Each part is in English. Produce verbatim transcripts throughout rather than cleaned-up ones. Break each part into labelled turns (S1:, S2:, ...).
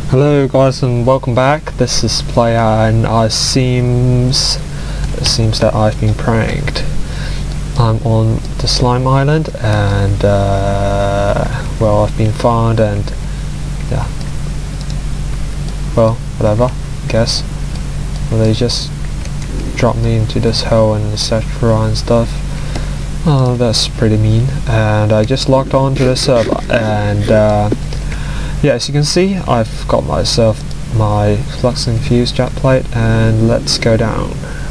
S1: Hello guys and welcome back. This is Player and I seems it seems that I've been pranked. I'm on the slime island and uh, well, I've been found and yeah, well, whatever, I guess. Well, they just dropped me into this hole and et cetera and stuff. Oh, that's pretty mean. And I just logged on to the server and uh, yeah, as you can see, I've got myself my flux infused jet plate and let's go down.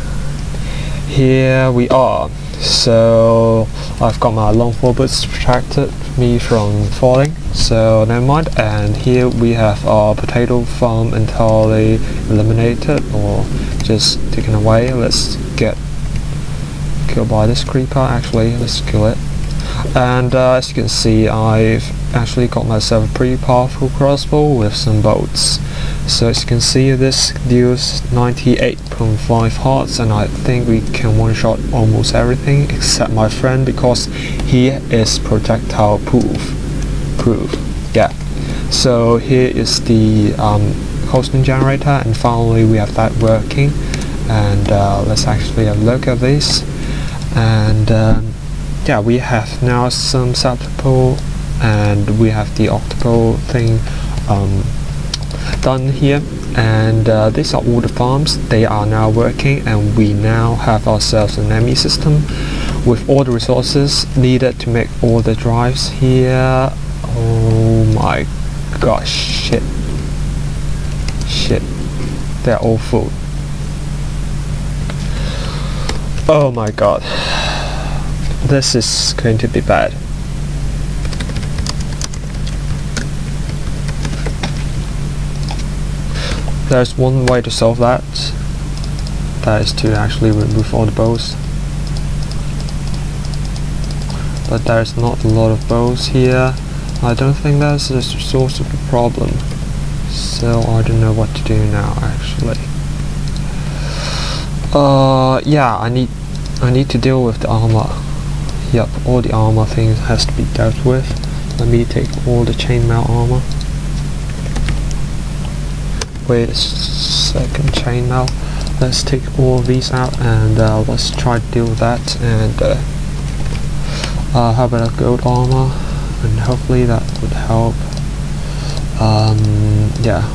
S1: Here we are. So I've got my long fall boots to protect me from falling, so never mind. And here we have our potato farm entirely eliminated or just taken away. Let's get killed by this creeper. Actually, let's kill it. And uh, as you can see, I've actually got myself a pretty powerful crossbow with some bolts. So as you can see, this deals ninety-eight point five hearts, and I think we can one-shot almost everything except my friend because he is projectile proof. Proof, yeah. So here is the um, costume generator, and finally we have that working. And uh, let's actually have a look at this. And um, yeah, we have now some sepulchre and we have the octacle thing um, done here, and uh, these are all the farms. They are now working and we now have ourselves an enemy system with all the resources needed to make all the drives here. Oh my gosh, shit shit they're all full. Oh my god, this is going to be bad. There's one way to solve that. That is to actually remove all the bows. But there's not a lot of bows here. I don't think that's the source of the problem. So I don't know what to do now actually. Uh yeah, I need I need to deal with the armor. Yep, all the armor things has to be dealt with. Let me take all the chainmail armor. Wait a second, chainmail. Let's take all of these out and uh, let's try to deal with that. And uh, uh, how about a gold armor? And hopefully that would help. Um, yeah.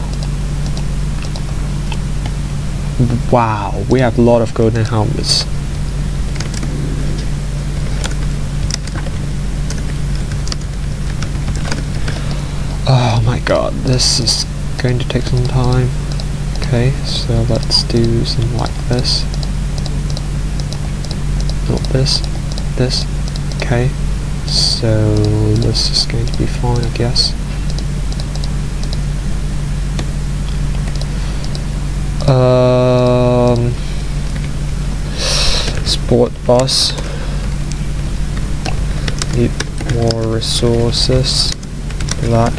S1: Wow, we have a lot of golden helmets. Oh my god, this is going to take some time. Okay, so let's do something like this. Not this, this. Okay, so this is going to be fine, I guess. Um, sport bus. Need more resources for that.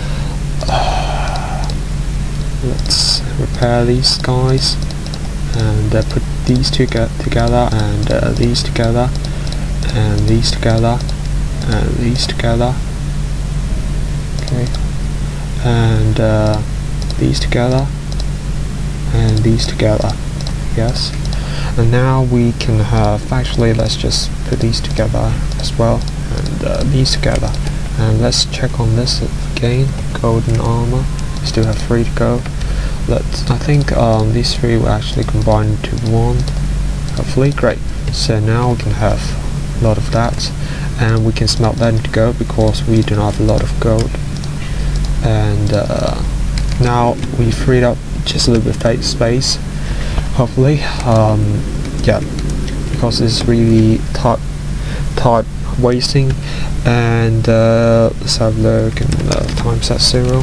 S1: Let's repair these guys and uh, put these two get together and uh, these together and these together and these together. Okay, and uh, these together and these together. Yes, and now we can have, actually let's just put these together as well and uh, these together. And let's check on this again. Golden armor. Still have three to go. Let's, I think um, these three will actually combine into one. Hopefully, great. So now we can have a lot of that, and we can smelt that into gold because we do not have a lot of gold. And uh, now we freed up just a little bit of space. Hopefully, um, yeah, because it's really tight, tight wasting. And uh, let's have a look and uh, time set zero.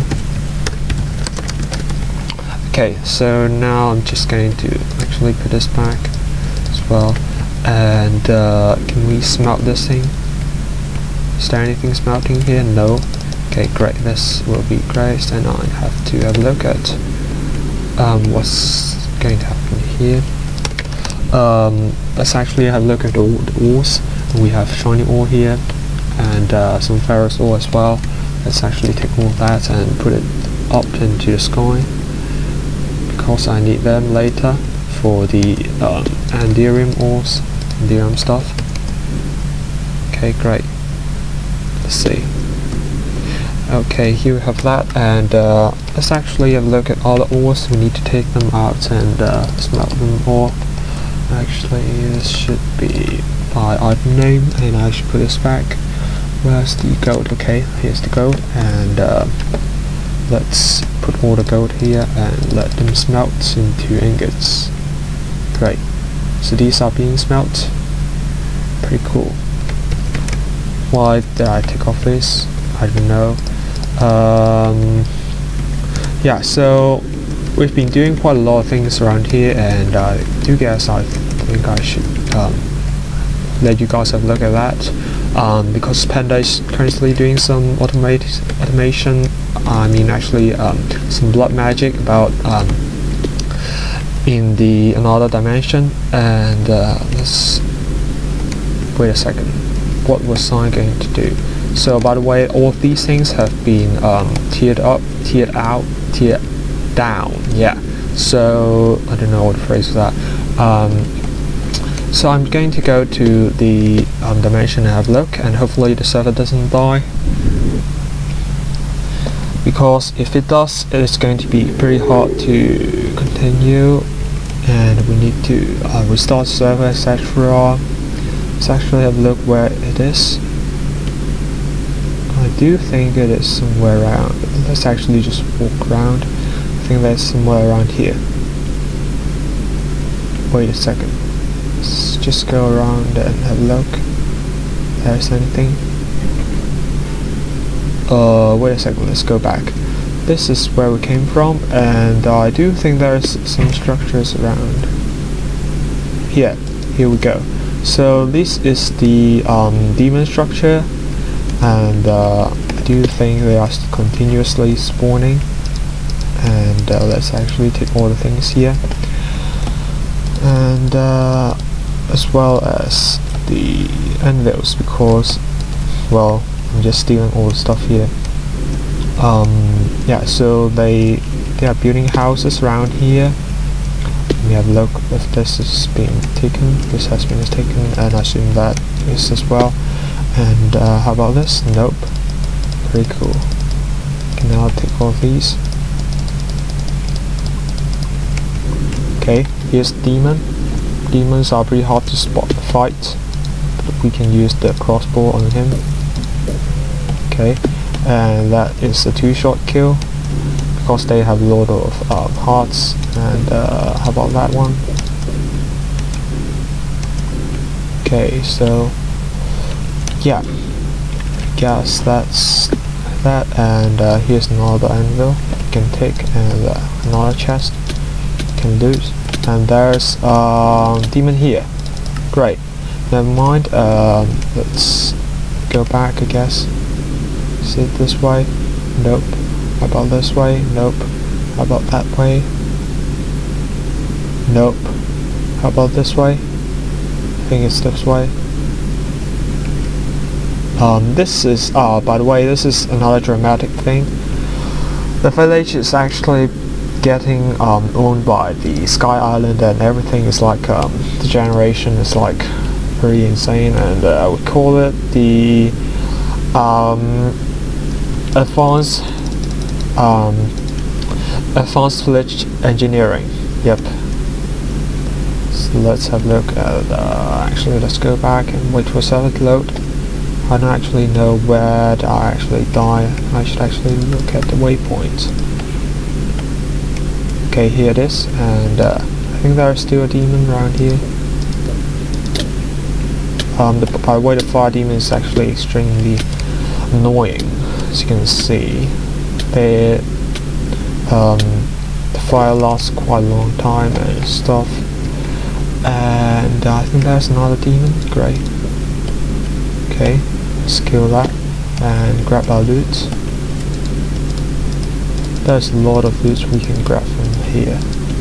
S1: Okay, so now I'm just going to actually put this back as well. And uh, can we smelt this thing? Is there anything smelting here? No. Okay, great. This will be great. And I have to have a look at um, what's going to happen here. Um, let's actually have a look at all the ores. We have shiny ore here and uh, some ferrous ore as well. Let's actually take all of that and put it up into the sky because I need them later for the um, Andirium ores, Andirium stuff. Okay, great. Let's see. Okay, here we have that, and uh, let's actually have a look at all the ores. We need to take them out and uh, smelt them all. Actually, this should be by item name, and I should put this back. Where's the gold? Okay, here's the gold, and uh, let's put all the gold here and let them smelt into ingots. Great. So these are being smelt. Pretty cool. Why did I take off this? I don't know. Um, yeah, so we've been doing quite a lot of things around here, and I do guess I think I should um, let you guys have a look at that. Um, because Panda is currently doing some automate automation. I mean, actually, um, some blood magic about um, in the another dimension. And uh, let's wait a second. What was I going to do? So, by the way, all of these things have been um, tiered up, tiered out, tiered down. Yeah. So I don't know what the phrase is that. Um, so I'm going to go to the um, dimension and have a look, and hopefully the server doesn't die. Because if it does, it's going to be pretty hard to continue, and we need to uh, restart the server, et cetera. Let's actually have a look where it is. I do think it is somewhere around. Let's actually just walk around. I think that's somewhere around here. Wait a second. Let's just go around and have a look. If there's anything. Uh, wait a second. Let's go back. This is where we came from, and uh, I do think there's some structures around. Here. Here we go. So this is the um, demon structure, and uh, I do think they are continuously spawning. And uh, let's actually take all the things here, and uh, as well as the anvils, because, well, I'm just stealing all the stuff here. Um, yeah, so they they are building houses around here. We have a look if this is being taken. This has been taken, and I assume that is as well. And uh, how about this? Nope. Very cool. Okay, now I'll take all of these. Okay, here's demon. Demons are pretty hard to spot the fight, but we can use the crossbow on him. Okay, and that is a two-shot kill because they have a lot of um, hearts. And uh, how about that one? Okay, so yeah, I guess that's that. And uh, here's another anvil you can take, and uh, another chest you can loot. And there's a um, demon here. Great. Never mind. Um, let's go back, I guess. Is it this way? Nope. How about this way? Nope. How about that way? Nope. How about this way? I think it's this way. Um, this is, uh, by the way, this is another dramatic thing. The village is actually getting um, owned by the Sky Island, and everything is like, um, the generation is like pretty insane, and uh, I would call it the um, advanced um, advanced village engineering. Yep. So let's have a look at, uh, actually let's go back and wait for server to load. I don't actually know where did I actually die. I should actually look at the waypoint. Okay, here it is, and uh, I think there's still a demon around here. Um, the, by the way, the fire demon is actually extremely annoying, as you can see. They, um, the fire lasts quite a long time and stuff. And uh, I think there's another demon. Great. Okay, let's kill that and grab our loot. There's a lot of loot we can grab from here,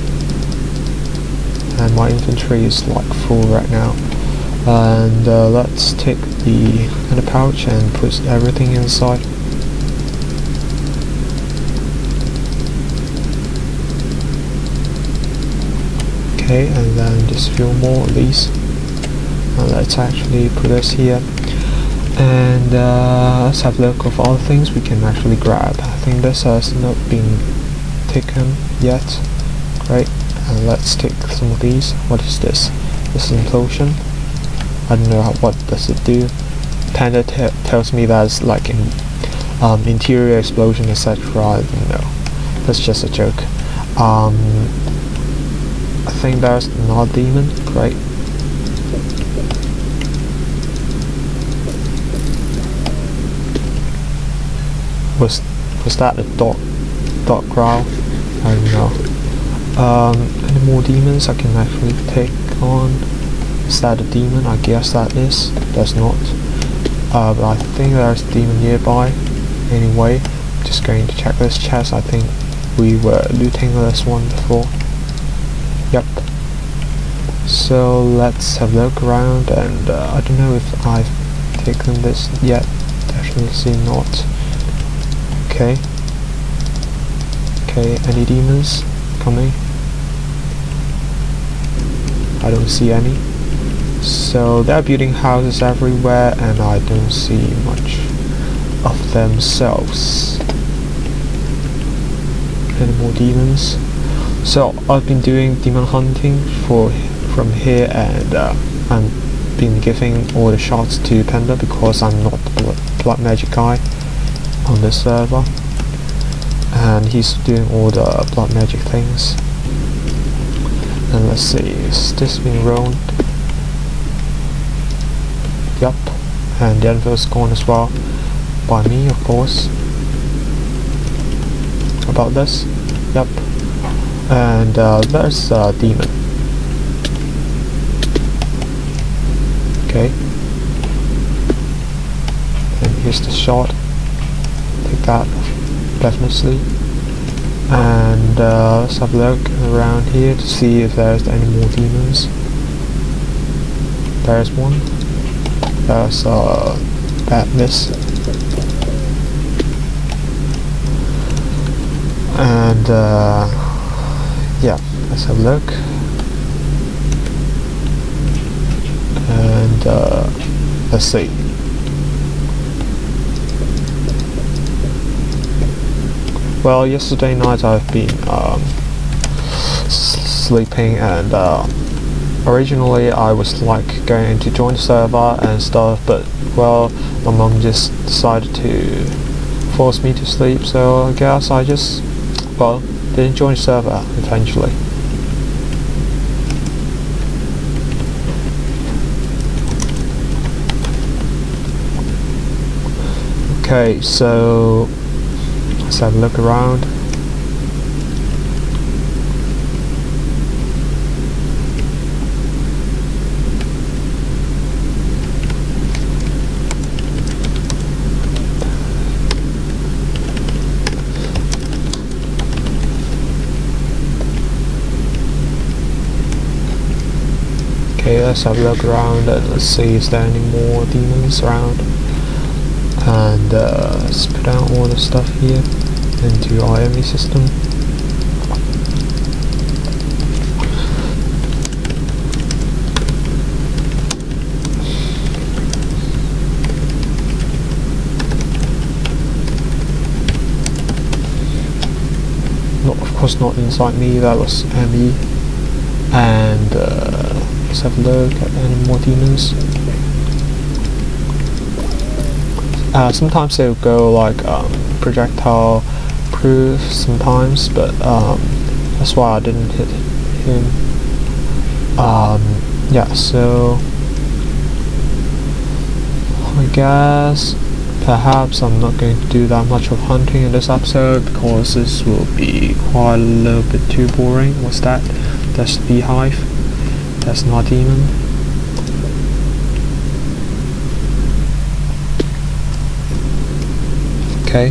S1: and my inventory is like full right now. And uh, let's take the inner pouch and put everything inside. Okay, and then just a few more of these. And let's actually put this here. And uh, let's have a look of other things we can actually grab. I think this has not been taken yet. Great. And let's take some of these. What is this? This is implosion. I don't know how, what does it do. Panda tells me that's like in um, interior explosion, et cetera. I don't know. That's just a joke. Um, I think there's another demon. Great. Was was that a dog dog growl? I don't know. Um, any more demons I can actually take on? Is that a demon? I guess that is. There's not. Uh, but I think there's a demon nearby. Anyway, I'm just going to check this chest. I think we were looting this one before. Yep. So let's have a look around, and uh, I don't know if I've taken this yet. Definitely not. Okay. Okay, any demons coming? I don't see any. So they're building houses everywhere, and I don't see much of themselves. Any more demons? So I've been doing demon hunting for from here, and uh, I'm been giving all the shots to Panda because I'm not the blood magic guy on this server, and he's doing all the blood magic things. And let's see, is this being rolled? Yep. And the anvil's gone as well, by me of course. About this? Yep. And uh, there's a demon. Okay. And here's the shot. Take that, definitely. And uh, let's have a look around here to see if there's any more demons. There's one. There's a uh, bad miss. And uh, yeah, let's have a look. And uh, let's see. Well, yesterday night I've been um, sleeping, and uh, originally I was like going to join the server and stuff, but well, my mom just decided to force me to sleep, so I guess I just, well, didn't join the server eventually. Okay, so let's have a look around. Okay, let's have a look around and let's see is there any more demons around. And uh, let's put out all the stuff here into our enemy system. Not, of course, not inside me. That was enemy. And uh, let's have a look at any more demons. Uh, sometimes they'll go like um, projectile proof sometimes, but um, that's why I didn't hit him. Um, yeah, so I guess perhaps I'm not going to do that much of hunting in this episode because this will be quite a little bit too boring. What's that? That's the beehive. That's not a demon. Okay.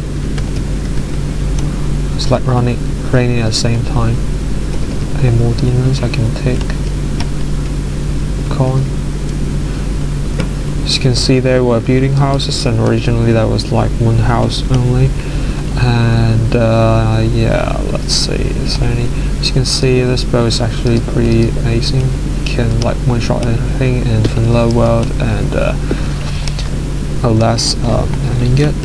S1: It's like running, raining at the same time. Any more demons I can take on? As you can see, there were building houses, and originally there was like one house only. And uh, yeah, let's see, is there any, as you can see, this bow is actually pretty amazing. You can like one shot anything in vanilla world and uh, a less um, ending it.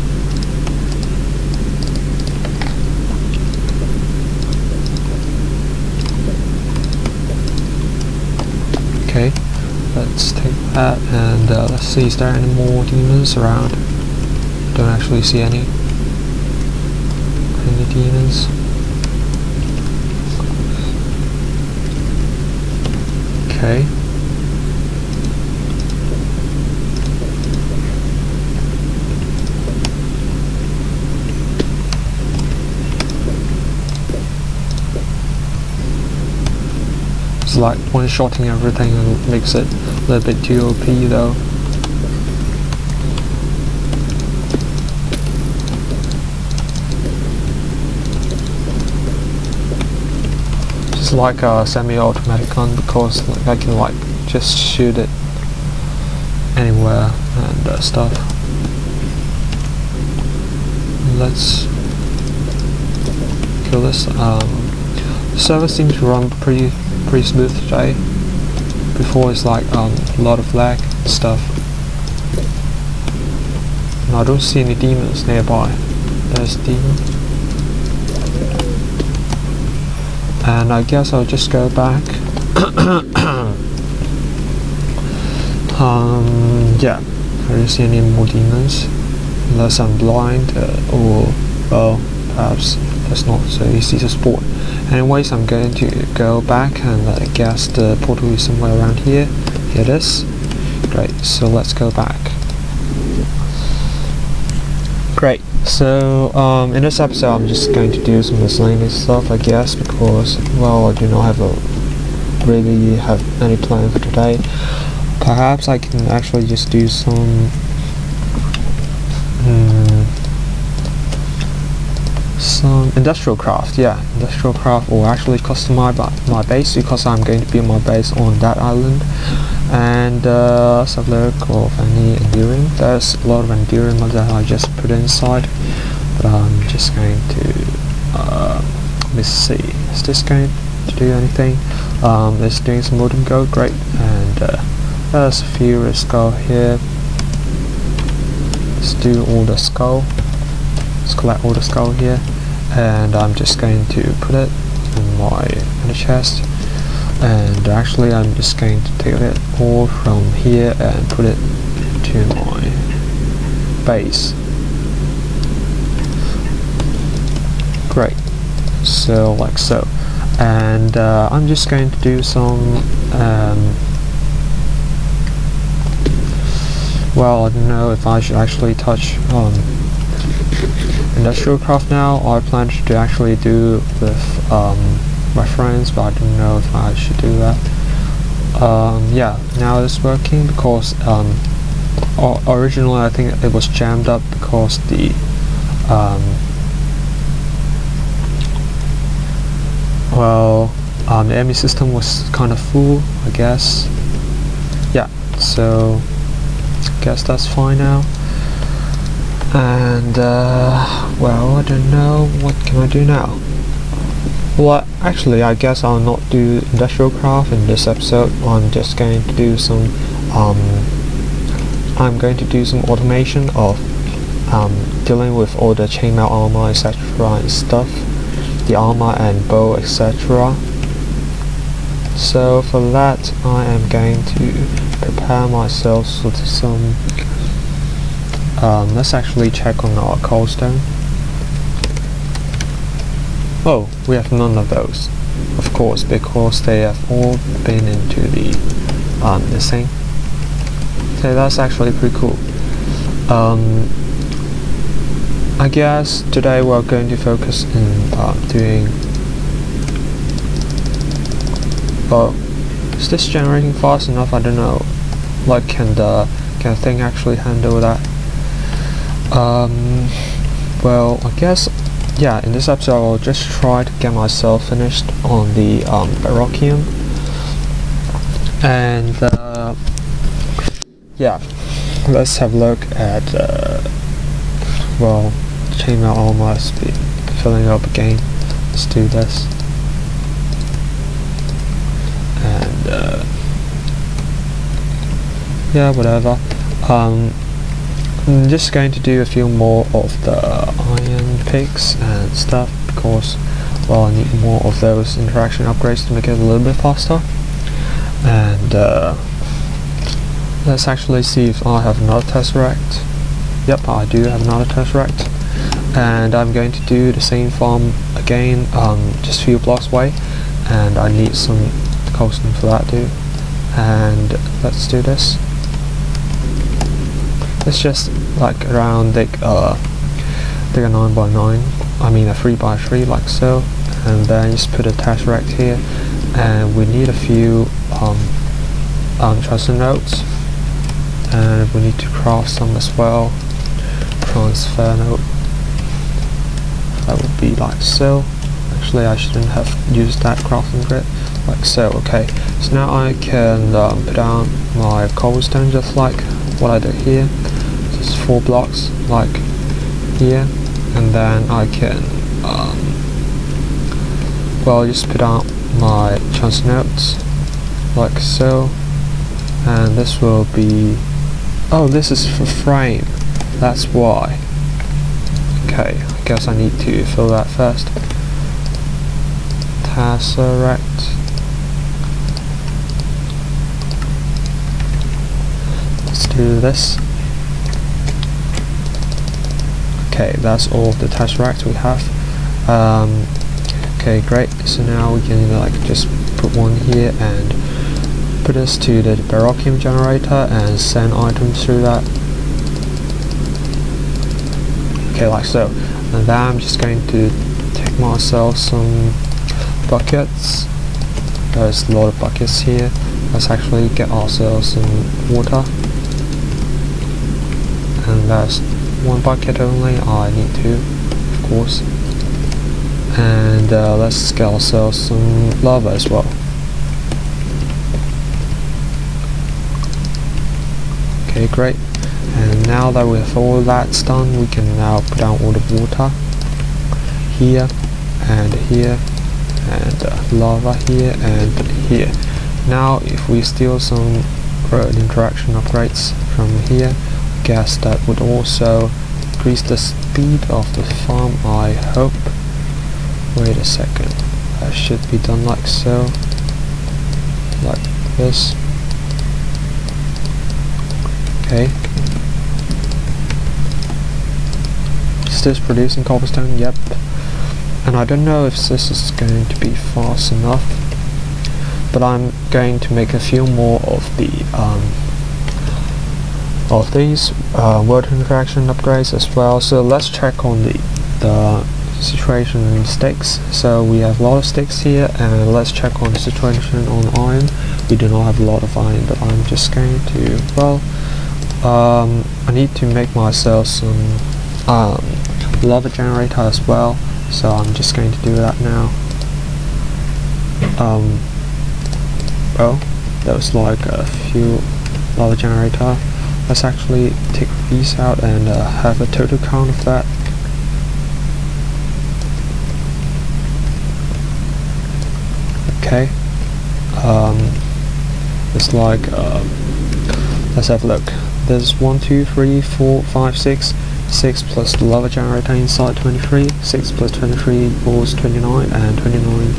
S1: Okay, let's take that and uh, let's see, is there any more demons around? Don't actually see any. Any demons? Okay. It's like one-shotting everything and makes it a little bit too O P though. It's like a semi-automatic gun because like, I can like just shoot it anywhere and uh, stuff. Let's kill this. Um, the server seems to run pretty pretty smooth today. Before it's like um, a lot of lag and stuff. And I don't see any demons nearby. There's a demon. And I guess I'll just go back. um, yeah, I don't see any more demons. Unless I'm blind uh, or, well, perhaps that's not so easy to spot. Anyways, I'm going to go back and I guess the portal is somewhere around here. Here it is. Great, so let's go back. Great, so um, in this episode I'm just going to do some miscellaneous stuff I guess because, well, I do not have a really have any plan for today. Perhaps I can actually just do some hmm, some industrial craft, yeah, industrial craft, or actually customize my, my base because I'm going to build my base on that island. And uh, let's have a look of any enduring. There's a lot of enduring that I just put inside, but I'm just going to uh, let me see, is this going to do anything? Um, it's doing some modern gold, great. And uh, there's a few skull here. Let's do all the skull. Let's collect all the skull here, and I'm just going to put it in my in the chest. And actually I'm just going to take it all from here and put it to my base. Great, so like so. And uh, I'm just going to do some um, well, I don't know if I should actually touch um, industrial craft now, or I plan to actually do with um, my friends, but I don't know if I should do that. Um, yeah, now it's working because um, originally I think it was jammed up because the um, well um, the enemy system was kind of full, I guess. Yeah, so I guess that's fine now. And uh, well, I don't know, what can I do now? Well, actually, I guess I'll not do industrial craft in this episode. I'm just going to do some. Um, I'm going to do some automation of um, dealing with all the chainmail armor, et cetera, and stuff, the armor and bow, et cetera. So for that, I am going to prepare myself for some. Um, let's actually check on our coalstone. Oh, we have none of those, of course, because they have all been into the um, this thing. Okay, that's actually pretty cool. Um, I guess today we're going to focus in uh, doing. Well, is this generating fast enough? I don't know. Like, can the can the thing actually handle that? Um, well, I guess. Yeah, in this episode I'll just try to get myself finished on the um, Baroquium. And uh, yeah, let's have a look at uh, well, chain mail almost be filling up again. Let's do this. And uh, yeah, whatever. Um, I'm just going to do a few more of the iron picks and stuff because, well, I need more of those interaction upgrades to make it a little bit faster. And uh, let's actually see if I have another Tesseract. Yep, I do have another Tesseract. And I'm going to do the same farm again, um, just a few blocks away. And I need some coasting for that too. And let's do this. It's just like around dig, uh, dig a nine by nine, I mean a three by three like so, and then just put a Tesseract here, and we need a few um, um, transfer nodes, and we need to craft some as well. Transfer node, that would be like so. Actually I shouldn't have used that crafting grid, like so. Okay, so now I can um, put down my cobblestone just like what I did here, just four blocks like here, and then I can um, well just put out my chance notes like so, and this will be, oh, this is for frame, that's why. Okay, I guess I need to fill that first. Tesseract. Let's do this. Okay, that's all the Tesseract we have. Um, okay, great. So now we can like just put one here and put us to the McPlayerTeam generator and send items through that. Okay, like so. And then I'm just going to take myself some buckets. There's a lot of buckets here. Let's actually get ourselves some water. And that's one bucket only. I need two, of course. And uh, let's get ourselves some lava as well. Okay, great. And now that we have all that's done, we can now put down all the water here and here and uh, lava here and here. Now if we steal some road interaction upgrades from here, I guess that would also increase the speed of the farm, I hope. Wait a second, that should be done like so, like this. Okay. Is this producing cobblestone? Yep. And I don't know if this is going to be fast enough, but I'm going to make a few more of the um, of these uh, world interaction upgrades as well. So let's check on the the situation in sticks. So we have a lot of sticks here, and let's check on the situation on iron. We do not have a lot of iron, but I'm just going to, well, um, I need to make myself some um, lava generator as well, so I'm just going to do that now. Um, well, that was like a few lava generator. Let's actually take these out and uh, have a total count of that. Okay, um, it's like, uh, let's have a look. There's one, two, three, four, five, six, six plus the lava generator inside twenty-three, six plus twenty-three equals twenty-nine, and twenty-nine,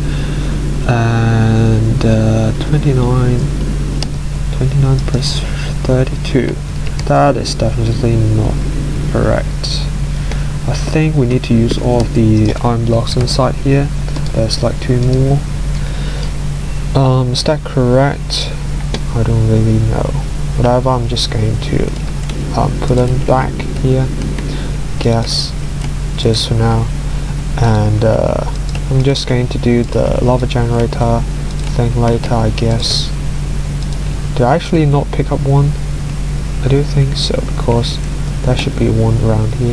S1: and uh, twenty-nine, twenty-nine plus thirty-two. That is definitely not correct. I think we need to use all of the iron blocks inside here. There's like two more. Um, is that correct? I don't really know. Whatever, I'm just going to um, put them back here, guess, just for now. And uh, I'm just going to do the lava generator thing later, I guess. Did I actually not pick up one? I do think so, because there should be one around here.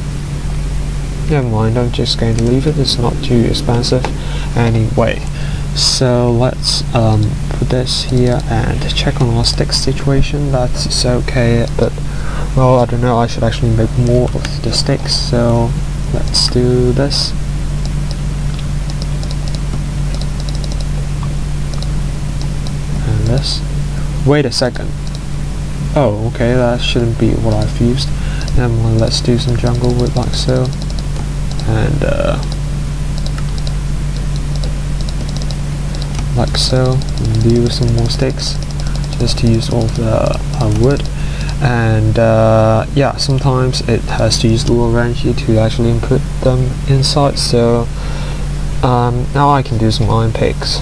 S1: Never mind, I'm just going to leave it. It's not too expensive anyway. So let's um, put this here and check on our stick situation. That's okay, but well, I don't know, I should actually make more of the sticks, so let's do this. And this. Wait a second. Oh, okay, that shouldn't be what I've used. Never mind, let's do some jungle wood like so. And uh, like so, and do some more sticks just to use all the uh, wood. And uh, yeah, sometimes it has to use lower energy to actually input them inside, so um, now I can do some iron picks.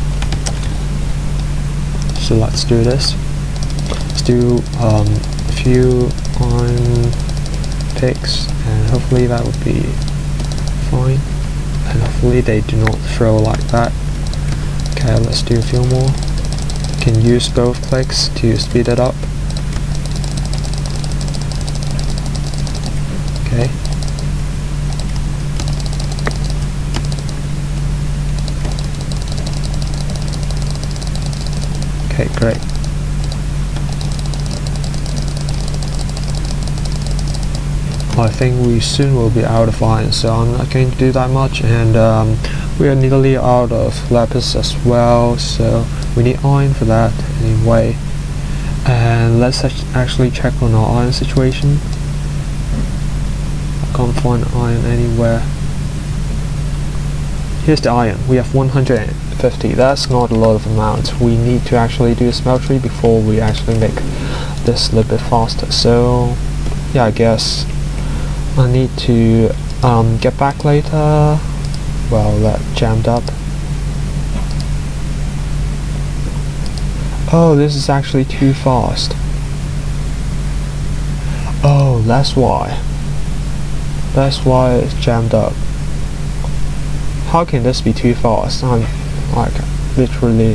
S1: So let's do this. Let's do um, a few iron picks, and hopefully that would be fine, and hopefully they do not throw like that. Okay, let's do a few more. You can use both clicks to speed it up. Okay. Okay, great. I think we soon will be out of iron, so I'm not going to do that much, and um, we are nearly out of lapis as well, so we need iron for that anyway. And let's actually check on our iron situation. I can't find iron anywhere. Here's the iron. We have one hundred fifty. That's not a lot of amounts. We need to actually do a smeltery before we actually make this a little bit faster. So yeah, I guess I need to um, get back later. Well, that jammed up. Oh, this is actually too fast. Oh, that's why. That's why it's jammed up. How can this be too fast? I'm like literally.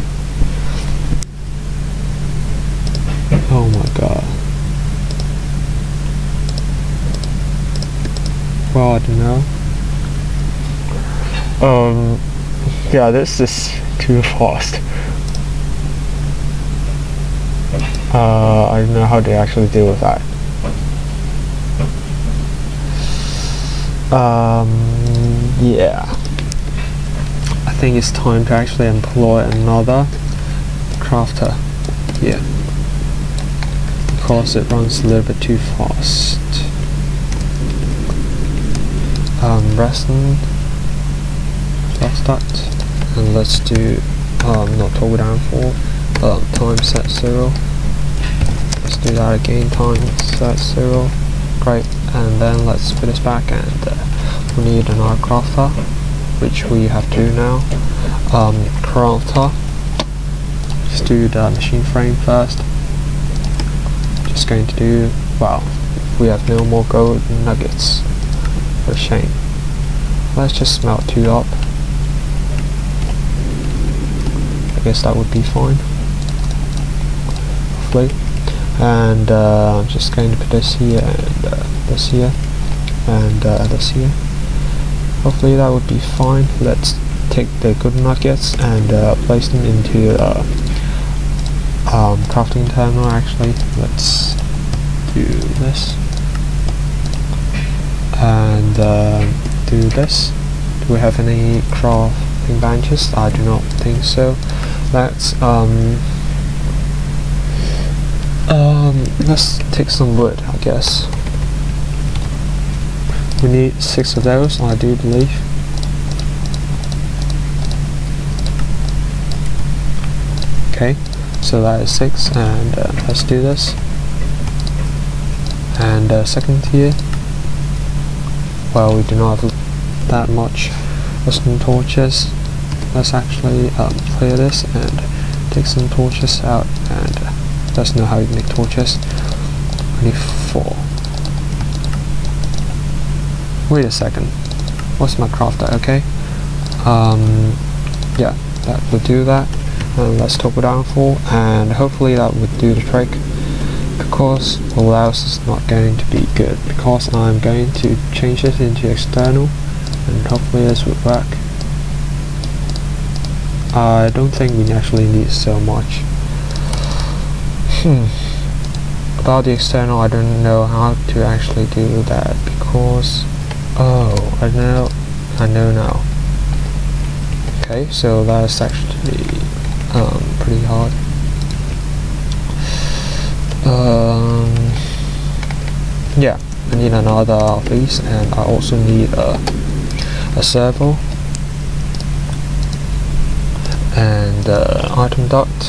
S1: Oh my god. Well, I don't know. Um, yeah, this is too fast. Uh, I don't know how they actually deal with that. Um, yeah. I think it's time to actually employ another crafter here, because it runs a little bit too fast. Um, Reston, plus that, and let's do um, not toggle down for um, time set zero. Let's do that again, time set zero. Great, and then let's put this back, and uh, we need another crafter, which we have to now. Um, crafter. Let's do the machine frame first. Just going to do, well, we have no more gold nuggets. For a shame. Let's just smelt two up. I guess that would be fine. Hopefully. And uh, I'm just going to put this here and uh, this here and uh, this here. Hopefully that would be fine. Let's take the good nuggets and uh, place them into uh, um, crafting terminal. Actually, let's do this. And uh, do this. Do we have any crafting benches? I do not think so. Let's um um let's take some wood, I guess. We need six of those, I do believe. Okay, so that is six, and uh, let's do this. And uh, second tier. Well, we do not have that much some torches. Let's actually um, clear this and take some torches out, and uh, let's know how you make torches. twenty-four. Wait a second. What's my crafter? Okay. Um, yeah, that would do that. And let's toggle down for, and hopefully that would do the trick. Because all else is not going to be good, because I'm going to change it into external, and hopefully this would work. I don't think we actually need so much. Hmm. About the external, I don't know how to actually do that because oh, I know, I know now. Okay, so that's actually um, pretty hard. Um, yeah, I need another of these, and I also need a, a servo and uh, item duct,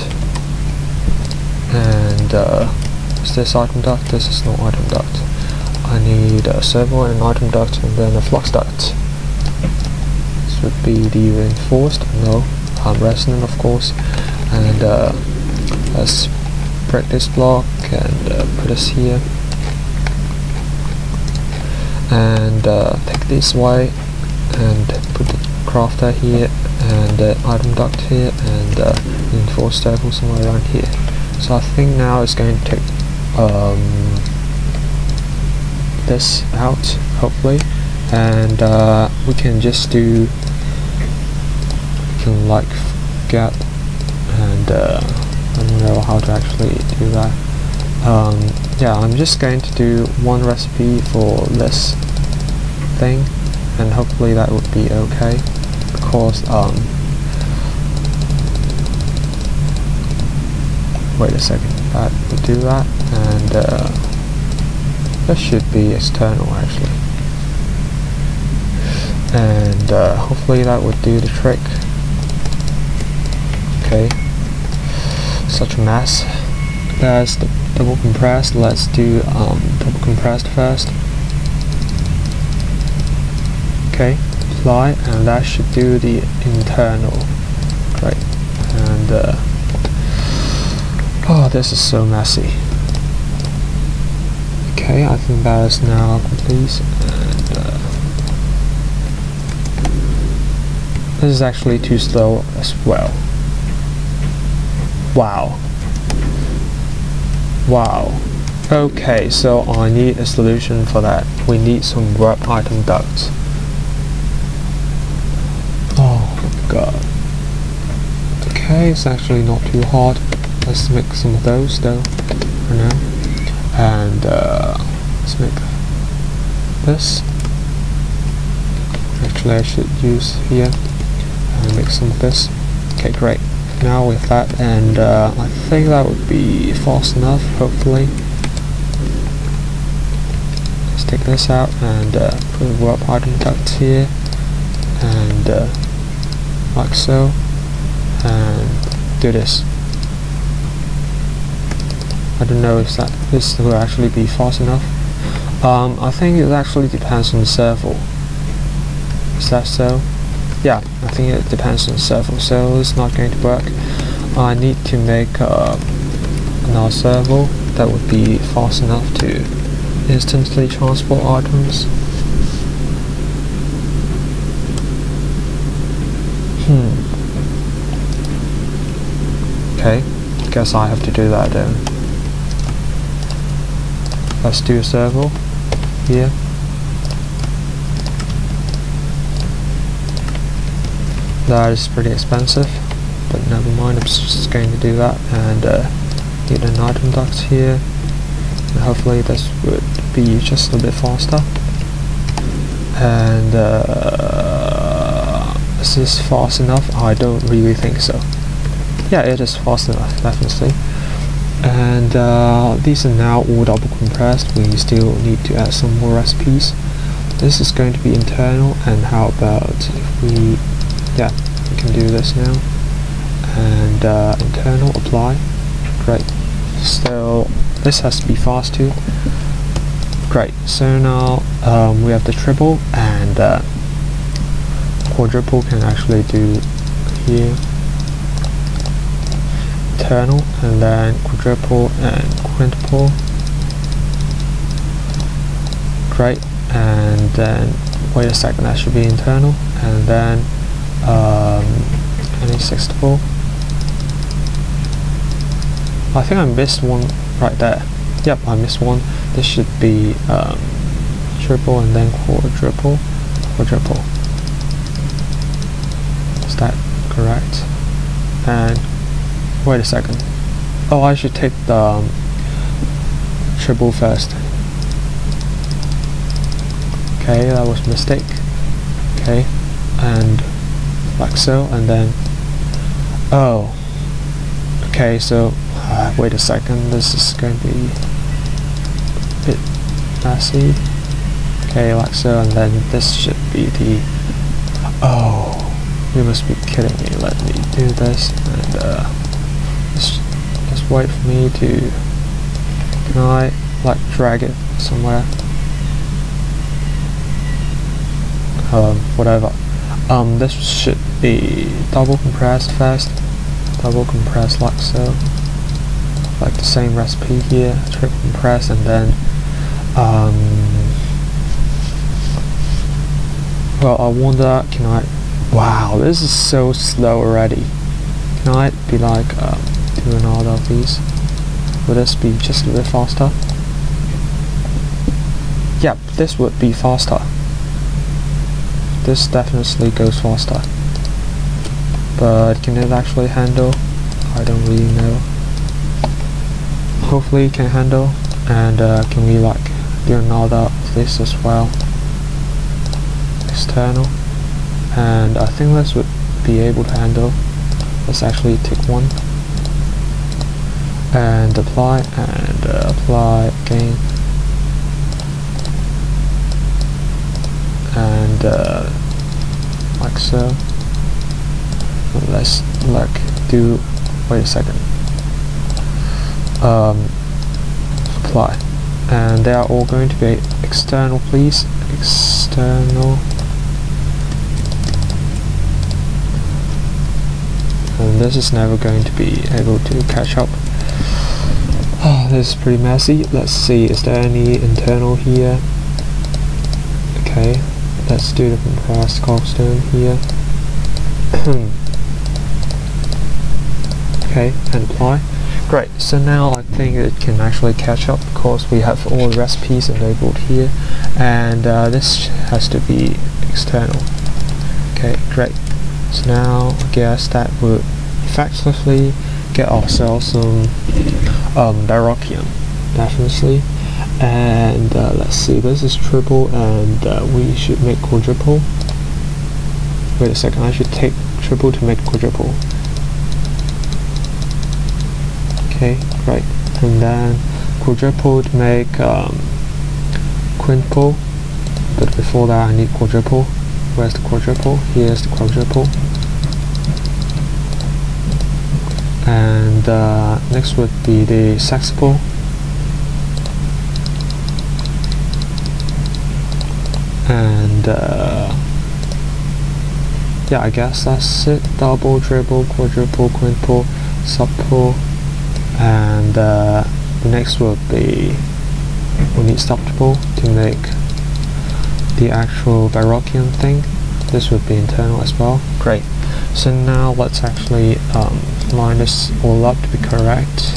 S1: and uh, is this item duct? This is not item duct. I need a servo and item duct, and then a flux duct. This would be the reinforced, no, um, resonant of course, and uh, let's break this block and uh, put this here, and uh, take this way and put the crafter here, and uh, item duct here, and uh, reinforced circle somewhere around here. So I think now it's going to take um, this out hopefully, and uh, we can just do we can like get and uh, I don't know how to actually do that. Um, yeah, I'm just going to do one recipe for this thing, and hopefully that would be okay, because um, wait a second, that would do that, and uh, this should be external actually, and uh, hopefully that would do the trick. Okay, such a mess. There's the double compressed. Let's do um, double compressed first. Okay, apply, and that should do the internal. Great, and uh, oh, this is so messy. Okay, I think that is now complete, and uh, this is actually too slow as well. Wow. Wow. Okay, so I need a solution for that. We need some warp item ducts. Oh god. Okay, it's actually not too hard. Let's make some of those though for now. And uh, let's make this. Actually I should use here and make some of this. Okay, great. Now with that, and uh, I think that would be fast enough, hopefully. Let's take this out and uh, put a warp item duct here, and uh, like so, and do this. I don't know if that this will actually be fast enough. Um, I think it actually depends on the servo. Is that so? Yeah, I think it depends on the servo, so it's not going to work. I need to make uh, another servo that would be fast enough to instantly transport items. Hmm. Okay, guess I have to do that then. Let's do a servo here. That is pretty expensive, but never mind, I'm just going to do that, and uh, get an item duct here, and hopefully this would be just a bit faster. And uh, is this fast enough? I don't really think so. Yeah, it is fast enough, definitely. And uh, these are now all double compressed. We still need to add some more recipes. This is going to be internal, and how about if we yeah, we can do this now, and uh, internal, apply. Great. So this has to be fast too. Great. So now um, we have the triple, and uh, quadruple can actually do here. Internal, and then quadruple and quintuple. Great. And then wait a second, that should be internal, and then um, any sextuple. I think I missed one right there. Yep, I missed one. This should be um, triple and then quadruple. Quadruple. Is that correct? and wait a second. Oh, I should take the um, triple first. Okay, that was a mistake. Okay, and like so, and then oh, okay, so uh, wait a second, this is going to be a bit messy. Okay, like so, and then this should be the, oh, you must be kidding me. Let me do this, and uh, just, just wait for me to, can I like drag it somewhere? Um, whatever. Um, this should be double compressed first, double compressed like so, like the same recipe here, triple compress, and then um, well, I wonder, can I, wow, this is so slow already. Can I be like, um, do another of these? Would this be just a bit faster? Yep, this would be faster. This definitely goes faster. But can it actually handle? I don't really know. Hopefully it can handle. And uh, can we like do another of this as well? External. And I think this would be able to handle. Let's actually take one. And apply, and uh, apply again. And uh, like so. Let's like do, wait a second. Um, apply. And they are all going to be external, please. External. And this is never going to be able to catch up. Oh, this is pretty messy. Let's see, is there any internal here? Okay, let's do the compressed cobblestone here. Okay, and apply. Great, so now I think it can actually catch up because we have all the recipes enabled here, and uh, this has to be external. Okay, great. So now I guess that would effectively get ourselves some um, Baroquian, definitely. And uh, let's see, this is triple, and uh, we should make quadruple. Wait a second, I should take triple to make quadruple. Okay, great. And then quadruple to make um, quintuple. But before that I need quadruple. Where's the quadruple? Here's the quadruple. And uh, next would be the sextuple. And uh, yeah, I guess that's it. Double, triple, quadruple, quintuple, subtuple. And uh, the next would be, we need septuple to make the actual Baroquian thing. This would be internal as well. Great. So now let's actually um, line this all up to be correct.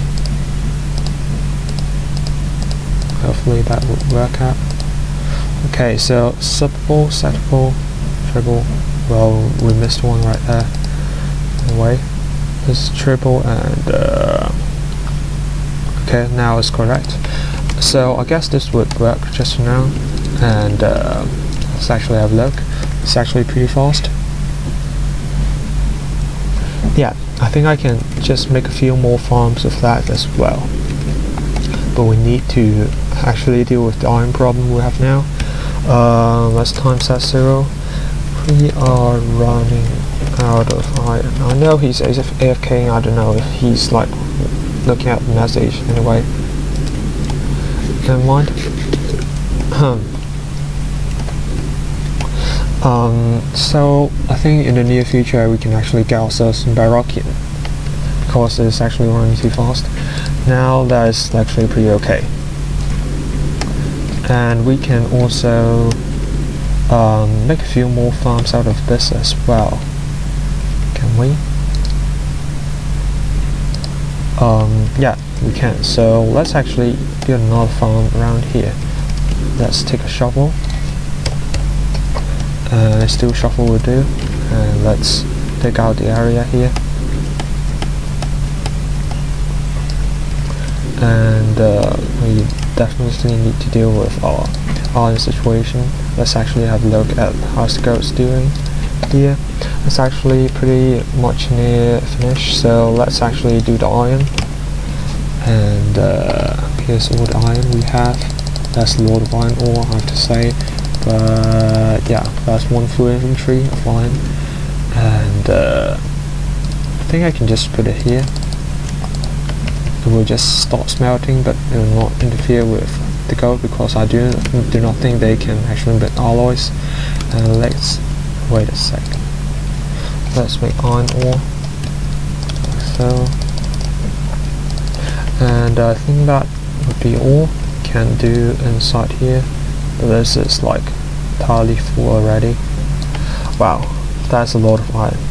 S1: Hopefully that would work out. Okay, so subtuple, septuple, triple. Well, we missed one right there. Anyway, this is triple, and uh, okay, now it's correct. So I guess this would work just for now. And uh, let's actually have a look. It's actually pretty fast. Yeah, I think I can just make a few more farms of that as well. But we need to actually deal with the iron problem we have now. Uh, let's time set zero. We are running out of iron. I know he's A F K, I don't know if he's like looking at the message. Anyway, never mind. um, so I think in the near future we can actually get ourselves some Baroquian because it's actually running too fast. Now that is actually pretty okay. And we can also um, make a few more farms out of this as well. Can we? Um, yeah, we can. So let's actually build another farm around here. Let's take a shovel. Uh, still shovel will do. And let's dig out the area here. and uh, we definitely need to deal with our iron situation. Let's actually have a look at how Scout's doing here. It's actually pretty much near finish, so let's actually do the iron. And uh, here's all the iron we have. That's a lot of iron ore, I have to say, but yeah, that's one full inventory of iron. And uh, I think I can just put it here. It will just start smelting, but it will not interfere with the gold, because I do do not think they can actually make alloys. And let's wait a second. Let's make iron ore, like so. And I think that would be all can do inside here. This is like entirely full already. Wow, that's a lot of iron.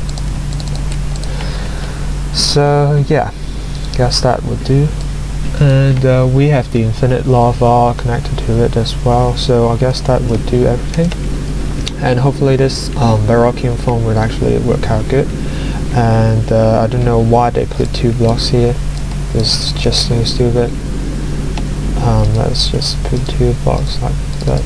S1: So yeah, guess that would do. And uh, we have the infinite lava connected to it as well, so I guess that would do everything. And hopefully this um, Baroque foam would actually work out good. And uh, I don't know why they put two blocks here. It's just so stupid. Um, let's just put two blocks like that.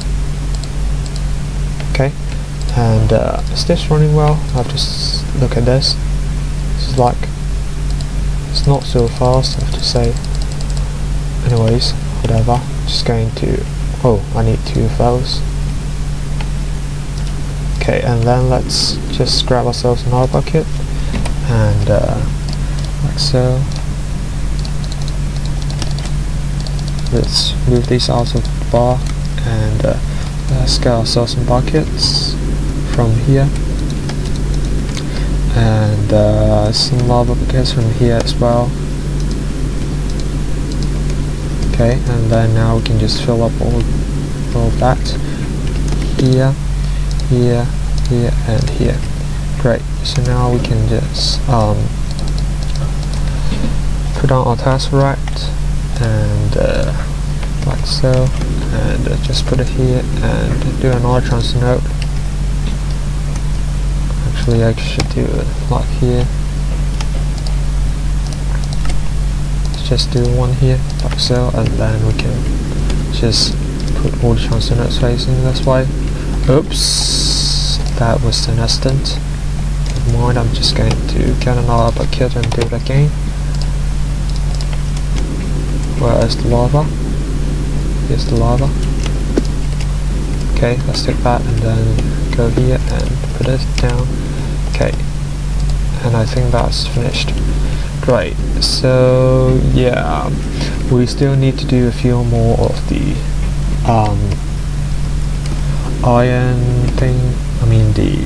S1: Okay. And uh, is this running well? I'll just look at this. This is like, it's not so fast, I have to say. Anyways, whatever. Just going to, oh, I need two of those. Okay, and then let's just grab ourselves another bucket, and uh, like so. Let's move these out of the bar, and uh, let's get ourselves some buckets from here, and uh, some lava buckets from here as well. Okay, and then now we can just fill up all, all of that here, here, here, and here. Great. So now we can just um, put on our tesseract, and uh, like so, and uh, just put it here and do another transfer node. Actually, I should do it like here. Just do one here, like so, and then we can just put all the transfer nodes facing this way. Oops, that was an instant. Never mind, I'm just going to get another bucket and do it again. Where is the lava? Here's the lava. Okay, let's take that and then go here and put it down. Okay, and I think that's finished. Great, so yeah, we still need to do a few more of the um, iron thing, I mean the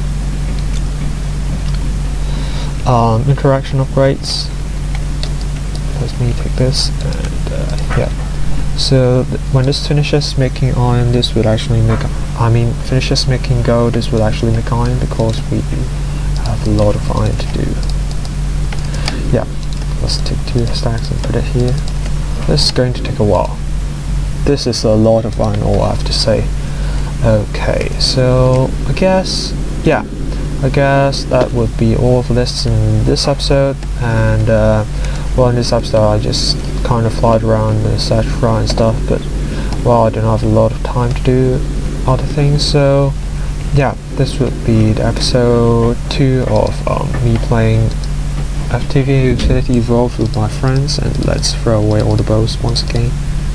S1: um, interaction upgrades. Let me take this, and uh, yeah, so th when this finishes making iron, this would actually make, I mean finishes making gold, this would actually make iron, because we have a lot of iron to do. Yeah, let's take two stacks and put it here. This is going to take a while. This is a lot of iron ore, I have to say. Okay, so I guess, yeah, I guess that would be all for this in this episode. And uh, well, in this episode I just kind of flied around and searched for and stuff, but well, I don't have a lot of time to do other things, so yeah, this would be the episode two of um, me playing F T B Utility Evolved with my friends. And let's throw away all the bows once again.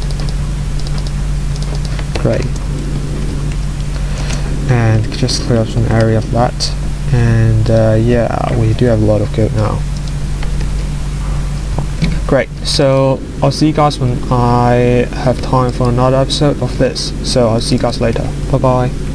S1: Great. And just clear up some area of that. And uh, yeah, we do have a lot of gold now. Great, so I'll see you guys when I have time for another episode of this. So I'll see you guys later. Bye bye.